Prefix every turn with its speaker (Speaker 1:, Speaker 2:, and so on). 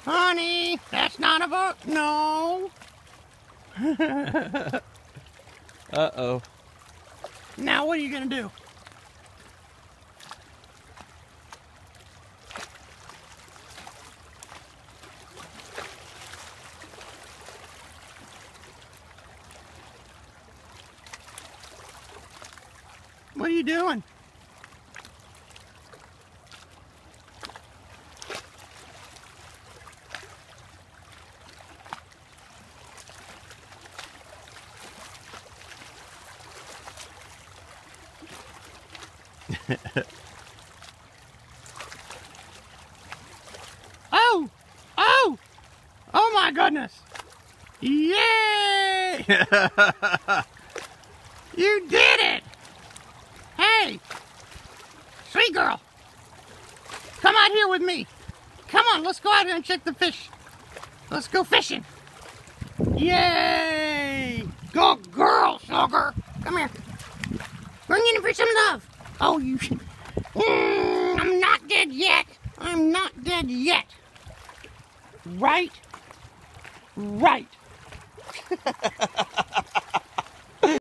Speaker 1: Honey, that's not a boat. No.
Speaker 2: Uh-oh.
Speaker 1: Now what are you going to do? What are you doing? Oh! Oh! Oh my goodness! Yay! You did it! Hey! Sweet girl! Come out here with me! Come on, let's go out here and check the fish. Let's go fishing. Yay! Good girl, sugar! Come here. Bring in for some love. Oh, you... I'm not dead yet. I'm not dead yet. Right? Right.